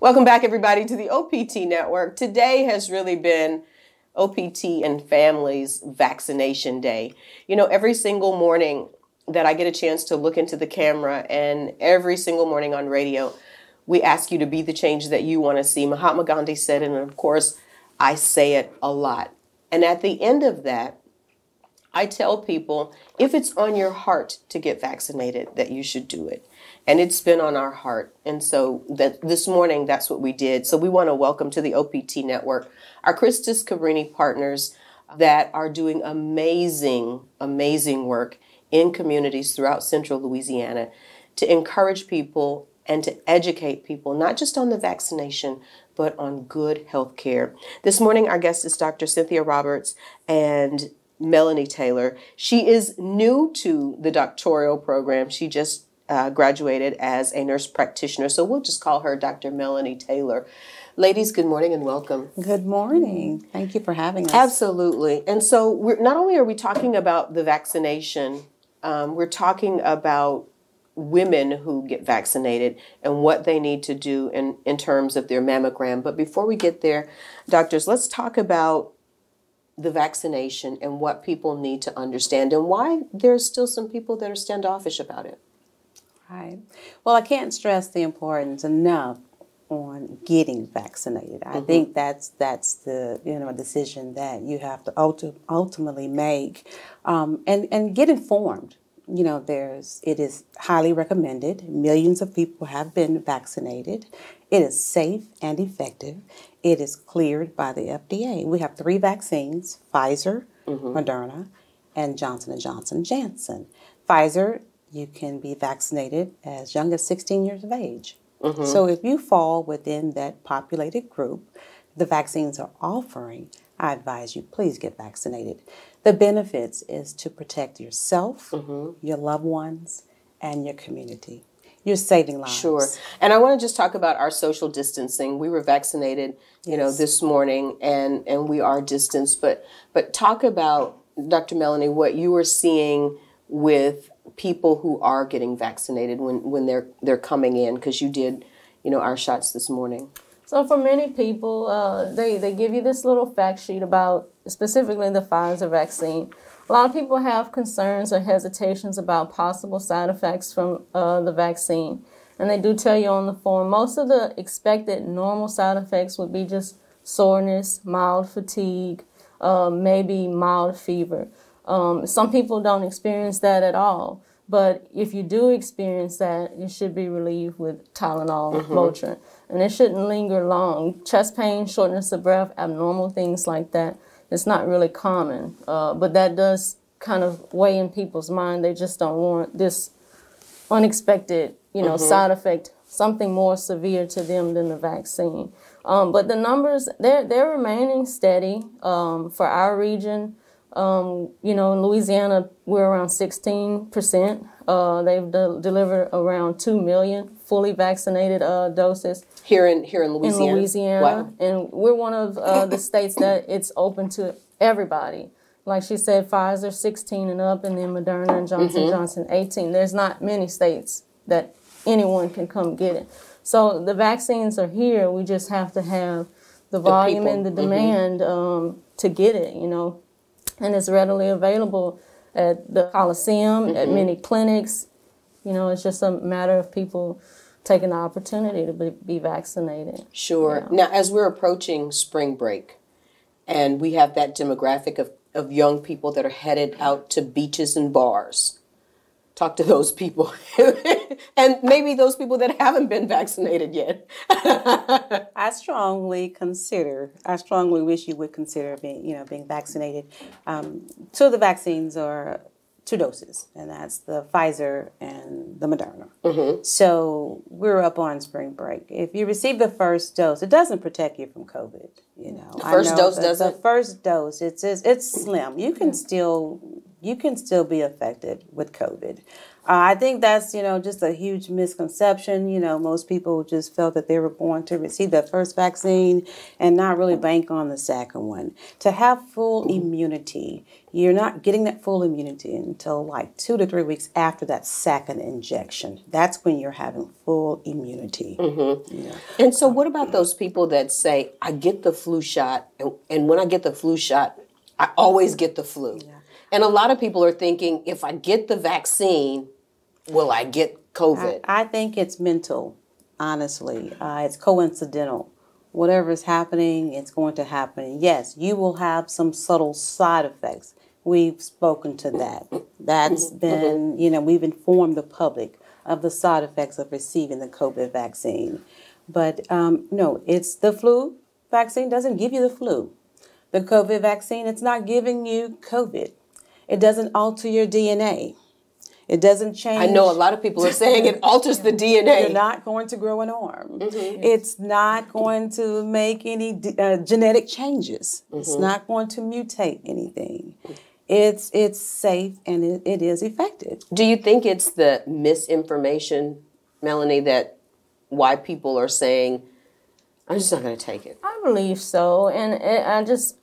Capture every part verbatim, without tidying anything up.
Welcome back, everybody, to the O P T Network. Today has really been O P T and Families Vaccination Day. You know, every single morning that I get a chance to look into the camera, and every single morning on radio, we ask you to be the change that you want to see. Mahatma Gandhi said it, and of course, I say it a lot. And at the end of that, I tell people, if it's on your heart to get vaccinated, that you should do it. And it's been on our heart. And so that this morning, that's what we did. So we want to welcome to the O P T Network our Christus Cabrini partners that are doing amazing, amazing work in communities throughout central Louisiana to encourage people and to educate people, not just on the vaccination, but on good health care. This morning, our guest is Doctor Cynthia Roberts and Melanie Taylor. She is new to the doctoral program. She just uh, graduated as a nurse practitioner, so we'll just call her Doctor Melanie Taylor. Ladies, good morning and welcome. Good morning. Thank you for having us. Absolutely. And so we're, not only are we talking about the vaccination, um, we're talking about women who get vaccinated and what they need to do in, in terms of their mammogram. But before we get there, doctors, let's talk about the vaccination and what people need to understand and why there's still some people that are standoffish about it. Right. Well, I can't stress the importance enough on getting vaccinated. Mm-hmm. I think that's that's the you know decision that you have to ulti- ultimately make, um, and and get informed. You know, there's it is highly recommended. Millions of people have been vaccinated. It is safe and effective. It is cleared by the F D A. We have three vaccines: Pfizer, mm-hmm. Moderna, and Johnson and Johnson Janssen. Pfizer, you can be vaccinated as young as sixteen years of age. Mm-hmm. So if you fall within that populated group the vaccines are offering, I advise you, please get vaccinated. The benefits is to protect yourself, mm-hmm. your loved ones, and your community. You're saving lives. Sure. And I want to just talk about our social distancing. We were vaccinated, you yes. know, this morning, and, and we are distanced. But but talk about, Doctor Melanie, what you were seeing with people who are getting vaccinated when, when they're they're coming in, because you did, you know, our shots this morning. So for many people, uh, they, they give you this little fact sheet about specifically the Pfizer vaccine. A lot of people have concerns or hesitations about possible side effects from uh, the vaccine. And they do tell you on the form, most of the expected normal side effects would be just soreness, mild fatigue, uh, maybe mild fever. Um, some people don't experience that at all. But if you do experience that, you should be relieved with Tylenol, mm-hmm. Motrin. And it shouldn't linger long. Chest pain, shortness of breath, abnormal things like that, it's not really common. Uh, but that does kind of weigh in people's mind. They just don't want this unexpected, you know, mm-hmm. side effect, something more severe to them than the vaccine. Um, but the numbers, they're, they're remaining steady um, for our region. Um, you know, in Louisiana, we're around sixteen percent. Uh, they've de- delivered around two million fully vaccinated uh, doses. Here in here in Louisiana? In Louisiana. Wow. And we're one of uh, the states that it's open to everybody. Like she said, Pfizer sixteen and up, and then Moderna and Johnson mm-hmm. Johnson eighteen. There's not many states that anyone can come get it. So the vaccines are here. We just have to have the volume the and the demand mm-hmm. um, to get it, you know. And it's readily available at the Coliseum, mm-hmm. at many clinics. You know, it's just a matter of people taking the opportunity to be, be vaccinated. Sure. Yeah. Now, as we're approaching spring break, and we have that demographic of, of young people that are headed out to beaches and bars, talk to those people. And maybe those people that haven't been vaccinated yet. I strongly consider, I strongly wish you would consider being, you know, being vaccinated. Um, two of the vaccines are two doses, and that's the Pfizer and the Moderna. Mm-hmm. So we're up on spring break. If you receive the first dose, it doesn't protect you from COVID. You know, the first I know dose doesn't. The first dose, it's it's, it's slim. You can still you can still be affected with COVID. Uh, I think that's, you know, just a huge misconception. You know, most people just felt that they were going to receive that first vaccine and not really bank on the second one. To have full immunity, you're not getting that full immunity until like two to three weeks after that second injection. That's when you're having full immunity. Mm-hmm. Yeah. And so what about those people that say, I get the flu shot, and, and when I get the flu shot, I always get the flu. Yeah. And a lot of people are thinking, if I get the vaccine, will I get COVID? I, I think it's mental, honestly. Uh, it's coincidental. Whatever is happening, it's going to happen. Yes, you will have some subtle side effects. We've spoken to that. That's been, you know, we've informed the public of the side effects of receiving the COVID vaccine. But um, no, it's the flu vaccine doesn't give you the flu. The COVID vaccine, it's not giving you COVID. It doesn't alter your D N A. It doesn't change. I know a lot of people are saying it alters the D N A. You're not going to grow an arm. Mm-hmm. It's not going to make any uh, genetic changes. Mm-hmm. It's not going to mutate anything. It's it's safe and it, it is effective. Do you think it's the misinformation, Melanie, that why people are saying, I'm just not going to take it? I believe so. And it, I just...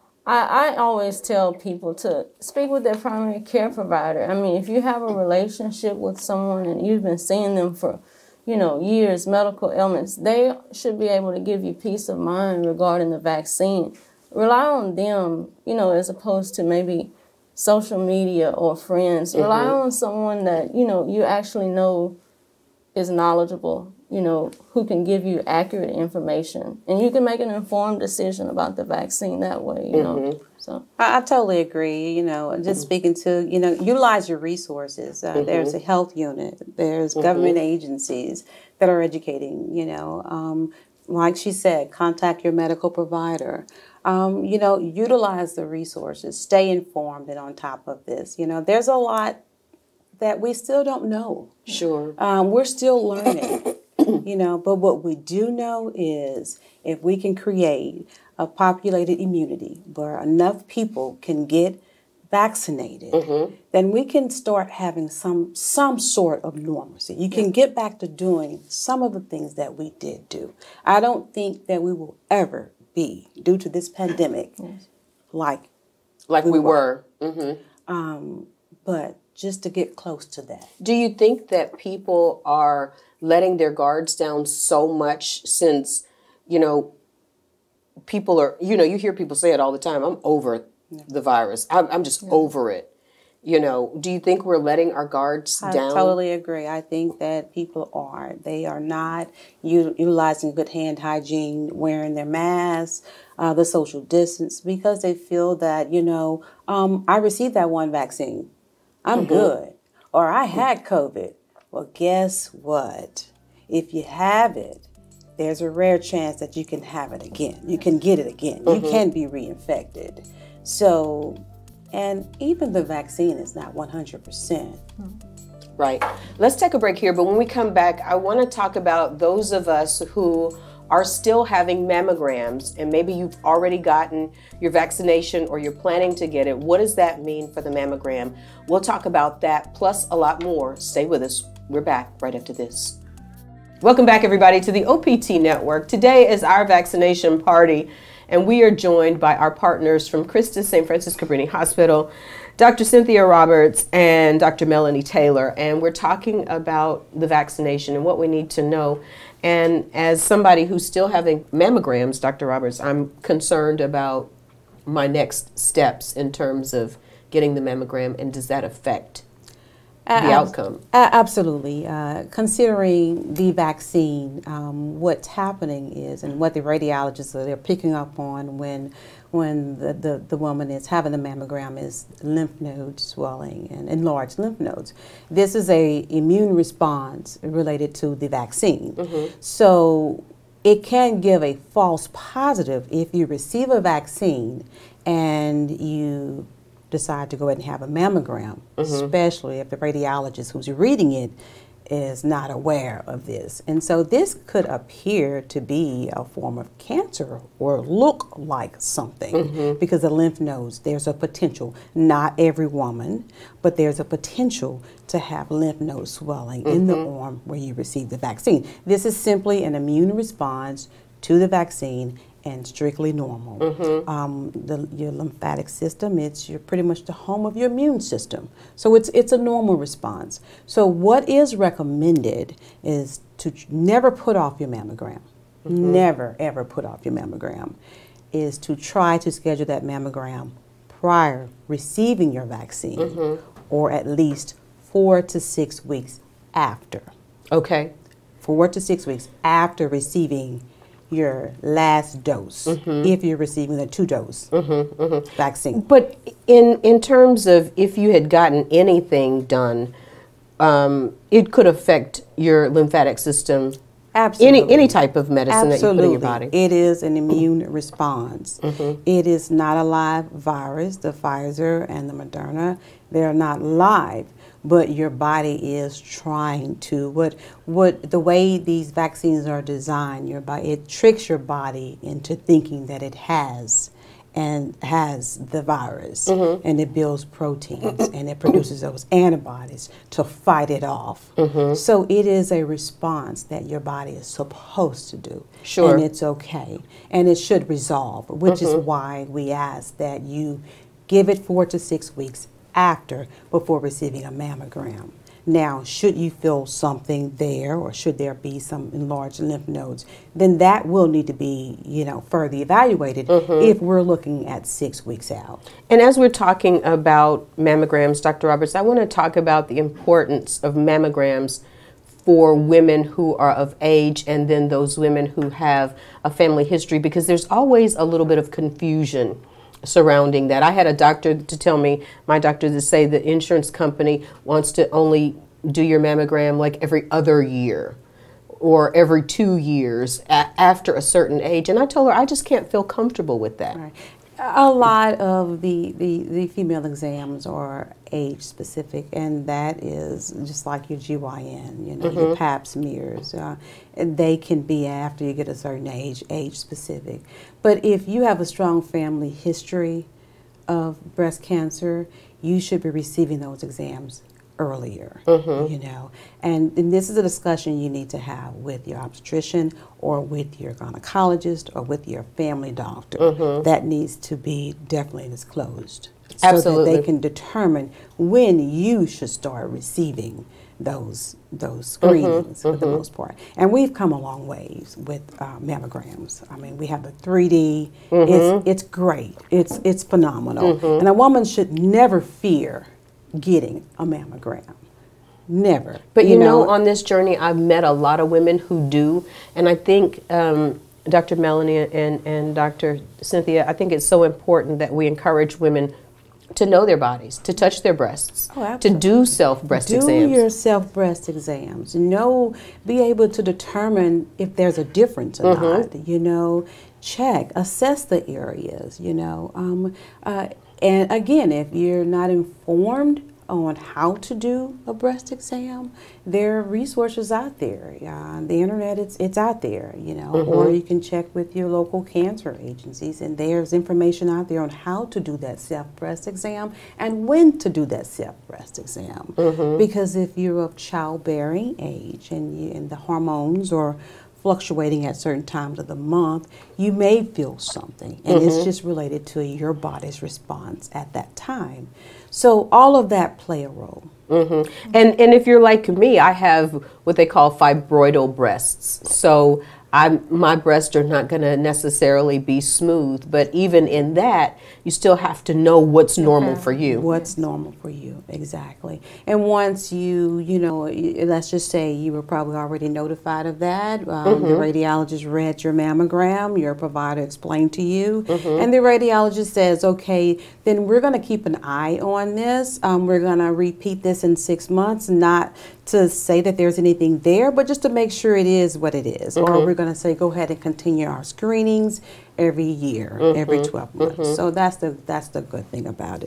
I, I always tell people to speak with their primary care provider. I mean, if you have a relationship with someone and you've been seeing them for, you know, years, medical ailments, they should be able to give you peace of mind regarding the vaccine. Rely on them, you know, as opposed to maybe social media or friends. Mm-hmm. Rely on someone that, you know, you actually know is knowledgeable, you know, who can give you accurate information. And you can make an informed decision about the vaccine that way, you know. Mm-hmm. So I, I totally agree, you know, just mm-hmm. speaking to, you know, utilize your resources. Uh, mm-hmm. There's a health unit. There's mm-hmm. government agencies that are educating, you know. Um, like she said, contact your medical provider. Um, you know, utilize the resources. Stay informed and on top of this. You know, there's a lot that we still don't know. Sure. Um, we're still learning, you know, but what we do know is if we can create a populated immunity where enough people can get vaccinated, mm-hmm. then we can start having some some sort of normalcy. You can get back to doing some of the things that we did do. I don't think that we will ever be, due to this pandemic, yes. like like we, we were. were. Mm-hmm. Um, but just to get close to that. Do you think that people are letting their guards down so much since, you know, people are, you know, you hear people say it all the time, I'm over yeah. the virus. I'm, I'm just yeah. over it. You know, do you think we're letting our guards I down? I totally agree. I think that people are. They are not u- utilizing good hand hygiene, wearing their masks, uh, the social distance, because they feel that, you know, um, I received that one vaccine. I'm mm-hmm. good. Or I had COVID. Well, guess what? If you have it, there's a rare chance that you can have it again. You can get it again. Mm-hmm. You can be reinfected. So, and even the vaccine is not one hundred percent. Right. Let's take a break here. But when we come back, I want to talk about those of us who are still having mammograms, and maybe you've already gotten your vaccination or you're planning to get it. What does that mean for the mammogram? We'll talk about that, plus a lot more. Stay with us. We're back right after this. Welcome back, everybody, to the O P T Network. Today is our vaccination party, and we are joined by our partners from Christus Saint Cabrini Hospital, Doctor Cynthia Roberts and Doctor Melanie Taylor, and we're talking about the vaccination and what we need to know. And as somebody who's still having mammograms, Doctor Roberts, I'm concerned about my next steps in terms of getting the mammogram, and does that affect the uh, outcome? Uh, absolutely. Uh, considering the vaccine, um, what's happening is, and what the radiologists are they're picking up on when when the, the, the woman is having the mammogram is lymph node swelling and enlarged lymph nodes. This is a immune response related to the vaccine. Mm-hmm. So it can give a false positive if you receive a vaccine and you decide to go ahead and have a mammogram, mm-hmm. especially if the radiologist who's reading it is not aware of this. And so this could appear to be a form of cancer or look like something mm-hmm. because the lymph nodes, there's a potential, not every woman, but there's a potential to have lymph node swelling mm-hmm. in the arm where you receive the vaccine. This is simply an immune response to the vaccine and strictly normal. Mm-hmm. um, the, your lymphatic system, it's your, pretty much the home of your immune system. So it's, it's a normal response. So what is recommended is to never put off your mammogram. Mm-hmm. Never, ever put off your mammogram. Is to try to schedule that mammogram prior receiving your vaccine mm-hmm. or at least four to six weeks after. Okay. Four to six weeks after receiving your last dose, mm-hmm. if you're receiving the two-dose mm-hmm, mm-hmm. vaccine. But in in terms of if you had gotten anything done, um, it could affect your lymphatic system. Absolutely. Any any type of medicine Absolutely. that you put in your body. It is an immune response. Mm-hmm. It is not a live virus. The Pfizer and the Moderna, they're not live. But your body is trying to, what, what the way these vaccines are designed, your body, it tricks your body into thinking that it has and has the virus, mm-hmm. and it builds proteins and it produces those antibodies to fight it off. Mm-hmm. So it is a response that your body is supposed to do. Sure. And it's okay. And it should resolve, which mm-hmm. is why we ask that you give it four to six weeks after, before receiving a mammogram. Now, should you feel something there, or should there be some enlarged lymph nodes, then that will need to be, you know, further evaluated mm-hmm. if we're looking at six weeks out. And as we're talking about mammograms, Doctor Roberts, I want to talk about the importance of mammograms for women who are of age and then those women who have a family history, because there's always a little bit of confusion surrounding that. I had a doctor to tell me, my doctor to say the insurance company wants to only do your mammogram like every other year or every two years a after a certain age. And I told her I just can't feel comfortable with that. Right. A lot of the, the, the female exams are age specific, and that is just like your G Y N, you know, mm-hmm. your pap smears. Uh, they can be after you get a certain age, age specific. But if you have a strong family history of breast cancer, you should be receiving those exams earlier, mm-hmm. you know. And, and this is a discussion you need to have with your obstetrician or with your gynecologist or with your family doctor. Mm-hmm. That needs to be definitely disclosed. Absolutely. So that they can determine when you should start receiving those those screenings mm-hmm. for the mm-hmm. most part. And we've come a long ways with uh, mammograms. I mean, we have the three D. Mm-hmm. It's, it's great. It's, it's phenomenal. Mm-hmm. And a woman should never fear getting a mammogram. Never. But you, you know, know, on this journey, I've met a lot of women who do. And I think um, Doctor Melanie and, and Doctor Cynthia, I think it's so important that we encourage women to know their bodies, to touch their breasts, oh, to do self-breast do exams. Do your self-breast exams. Know, be able to determine if there's a difference or mm-hmm. not. You know, check, assess the areas, you know. Um, uh, and again, if you're not informed on how to do a breast exam, there are resources out there. Uh, the internet, it's it's out there, you know, mm-hmm. or you can check with your local cancer agencies, and there's information out there on how to do that self-breast exam and when to do that self-breast exam. Mm-hmm. Because if you're of childbearing age and, you, and the hormones are fluctuating at certain times of the month, you may feel something, and mm-hmm. it's just related to your body's response at that time. So all of that play a role. Mm-hmm. And and if you're like me, I have what they call fibroidal breasts. So I'm, my breasts are not going to necessarily be smooth, but even in that, you still have to know what's normal okay. for you. What's normal for you, exactly. And once you, you know, let's just say you were probably already notified of that. Um, mm-hmm. The radiologist read your mammogram, your provider explained to you, mm-hmm. and the radiologist says, okay, then we're going to keep an eye on this. Um, we're going to repeat this in six months, not to say that there's anything there, but just to make sure it is what it is. Mm-hmm. Or we're going to say, go ahead and continue our screenings every year, mm-hmm. every twelve months. Mm-hmm. So that's the that's the good thing about it.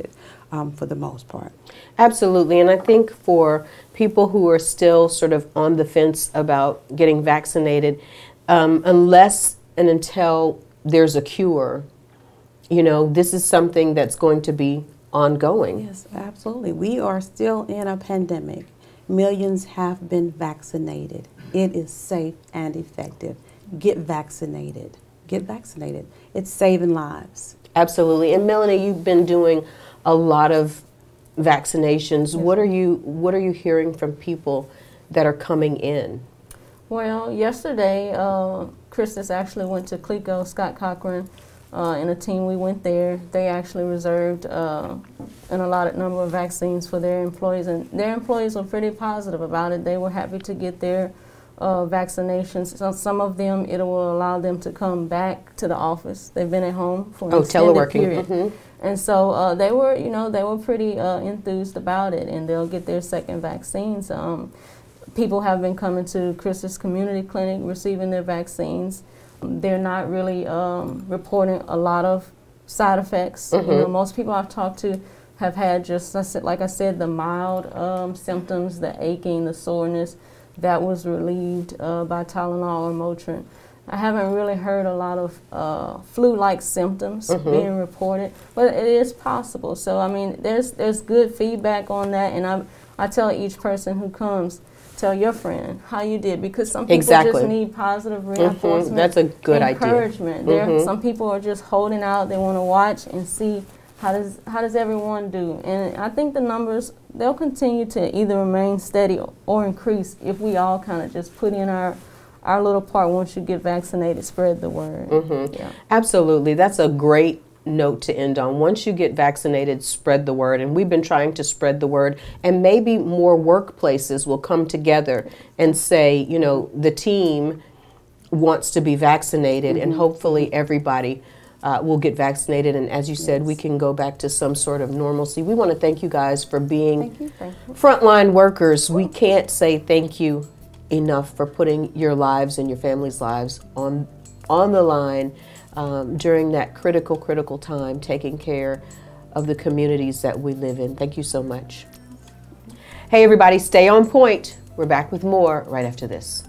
um, for the most part. Absolutely, and I think for people who are still sort of on the fence about getting vaccinated, um, unless and until there's a cure, you know, this is something that's going to be ongoing. Yes, absolutely. We are still in a pandemic. Millions have been vaccinated. It is safe and effective. Get vaccinated. Get vaccinated. It's saving lives. Absolutely. And Melanie, you've been doing a lot of vaccinations. Yes. What are you What are you hearing from people that are coming in? Well, yesterday, uh, Christus actually went to Clico, Scott Cochran, uh, and a team. We went there. They actually reserved uh, an allotted number of vaccines for their employees, and their employees were pretty positive about it. They were happy to get their uh, vaccinations. So some of them, it will allow them to come back to the office. They've been at home for an oh, extended teleworking. period. Mm-hmm. And so uh, they were, you know, they were pretty uh, enthused about it, and they'll get their second vaccines. Um, people have been coming to Christus Community Clinic receiving their vaccines. They're not really um, reporting a lot of side effects. Mm-hmm. You know, most people I've talked to have had just, like I said, the mild um, symptoms, the aching, the soreness, that was relieved uh, by Tylenol or Motrin. I haven't really heard a lot of uh, flu-like symptoms mm-hmm. being reported, but it is possible. So I mean, there's there's good feedback on that, and I I tell each person who comes, tell your friend how you did, because some people exactly. just need positive reinforcement. Mm-hmm. That's a good encouragement. idea. Mm-hmm. There, some people are just holding out. They want to watch and see how does how does everyone do, and I think the numbers, they'll continue to either remain steady or increase if we all kind of just put in our our little part. Once you get vaccinated, spread the word. Mm-hmm. Yeah. Absolutely. That's a great note to end on. Once you get vaccinated, spread the word. And we've been trying to spread the word, and maybe more workplaces will come together and say, you know, the team wants to be vaccinated, mm-hmm. and hopefully everybody uh, will get vaccinated. And as you said, yes. we can go back to some sort of normalcy. We want to thank you guys for being thank you, thank you. frontline workers. We can't say thank you enough for putting your lives and your family's lives on on the line um, during that critical, critical time, taking care of the communities that we live in. Thank you so much. Hey, everybody, stay on point. We're back with more right after this.